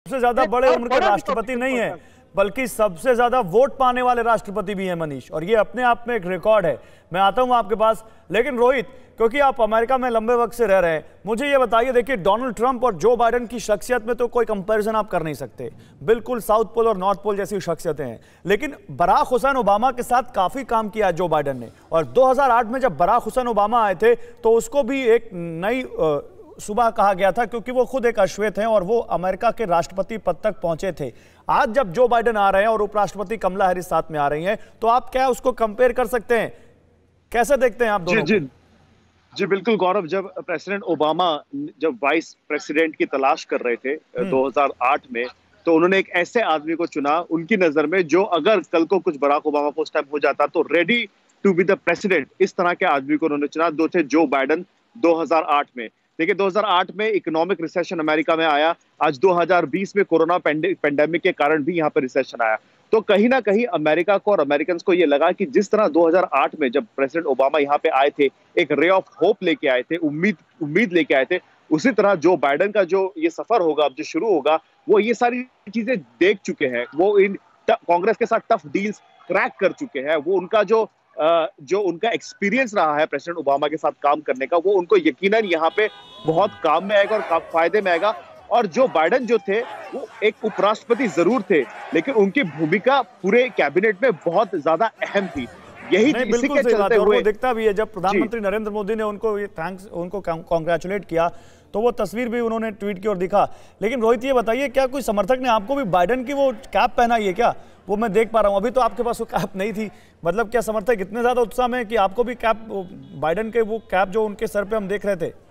सबसे ज्यादा बड़े उम्र के राष्ट्रपति नहीं है, बल्कि सबसे ज्यादा वोट पाने वाले राष्ट्रपति भी हैं मनीष, और ये अपने आप में एक रिकॉर्ड है। मैं आता हूं आपके पास, लेकिन रोहित, क्योंकि आप अमेरिका में लंबे वक्त से रह रहे हैं, मुझे ये बताइए, देखिए डोनाल्ड ट्रंप और जो बाइडेन की शख्सियत में तो कोई कंपैरिजन आप कर नहीं सकते, बिल्कुल साउथ पोल और नॉर्थ पोल जैसी शख्सियतें हैं, लेकिन बराक हुसैन ओबामा के साथ काफी काम किया जो बाइडेन ने। और 2008 में जब बराक हुसैन ओबामा आए थे तो उसको भी एक नई सुबह कहा गया था, क्योंकि वो खुद एक अश्वेत हैं और वो अमेरिका के राष्ट्रपति पद तक पहुंचे थे। आज जब जो बाइडेन आ रहे हैं और उपराष्ट्रपति कमला हैरिस साथ में आ रही हैं, तो आप क्या उसको कंपेयर कर सकते हैं? कैसे देखते हैं आप दोनों? जी बिल्कुल गौरव, जब प्रेसिडेंट ओबामा जब वाइस प्रेसिडेंट की तलाश कर रहे थे 2008 में, तो उन्होंने एक ऐसे आदमी को चुना उनकी नजर में जो अगर कल को कुछ बराक ओबामा को उस टाइम हो जाता तो ready to be the president, इस तरह के आदमी को उन्होंने चुना। दो थे जो बाइडेन 2008 में। देखिए 2008 में इकोनॉमिक रिसेशन अमेरिका में आया, आज 2020 में कोरोना पेंडेमिक के कारण भी यहाँ पर रिसेशन आया। तो कहीं ना कहीं अमेरिका को और अमेरिकन को ये लगा कि जिस तरह 2008 में जब प्रेसिडेंट ओबामा यहाँ पे आए थे, एक रे ऑफ होप लेके आए थे, उम्मीद लेके आए थे, उसी तरह जो बाइडेन का जो ये सफर होगा, अब जो शुरू होगा, वो ये सारी चीजें देख चुके हैं। वो इन कांग्रेस के साथ टफ डील्स क्रैक कर चुके हैं। वो उनका जो उनका एक्सपीरियंस रहा है प्रेसिडेंट ओबामा के साथ काम करने का, वो उनको यकीनन यहाँ पे बहुत काम में आएगा और फायदे में आएगा। और जो बाइडेन जो थे वो एक उपराष्ट्रपति जरूर थे, लेकिन उनकी भूमिका पूरे कैबिनेट में बहुत ज्यादा अहम थी। यही इसी के चलते हुए वो दिखता भी है। जब प्रधानमंत्री नरेंद्र मोदी ने उनको कांग्रेचुलेट किया, तो वो तस्वीर भी उन्होंने ट्वीट की और दिखा। लेकिन रोहित, ये बताइए, क्या कोई समर्थक ने आपको भी बाइडेन की वो कैप पहनाई है क्या? वो मैं देख पा रहा हूं, अभी तो आपके पास वो कैप नहीं थी। मतलब क्या समर्थक इतने ज्यादा उत्साह में कि आपको भी कैप, बाइडेन के वो कैप जो उनके सर पे हम देख रहे थे?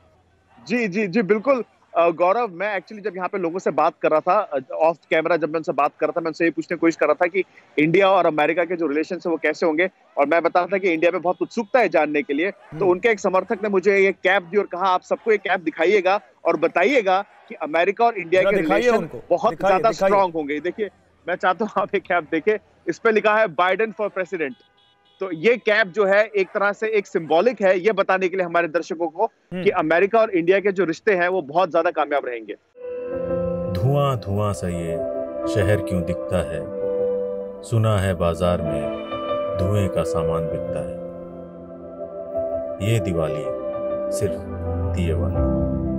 जी बिल्कुल गौरव, मैं एक्चुअली जब यहाँ पे लोगों से बात कर रहा था ऑफ कैमरा, जब मैं उनसे बात कर रहा था, मैं उनसे ये पूछने की कोशिश कर रहा था कि इंडिया और अमेरिका के जो रिलेशन है वो कैसे होंगे, और मैं बता रहा था कि इंडिया में बहुत उत्सुकता है जानने के लिए। तो उनके एक समर्थक ने मुझे ये कैप दी और कहा आप सबको ये कैप दिखाइएगा और बताइएगा कि अमेरिका और इंडिया के रिलेशन बहुत ज्यादा स्ट्रांग होंगे। देखिए, मैं चाहता हूँ आप ये कैप देखें, इस पे लिखा है बाइडेन फॉर प्रेसिडेंट। तो ये कैप जो है एक तरह से एक सिंबॉलिक है, ये बताने के लिए हमारे दर्शकों को कि अमेरिका और इंडिया के जो रिश्ते हैं वो बहुत ज्यादा कामयाब रहेंगे। धुआं धुआं सा ये शहर क्यों दिखता है, सुना है बाजार में धुएं का सामान बिकता है, ये दिवाली सिर्फ दिए वाली।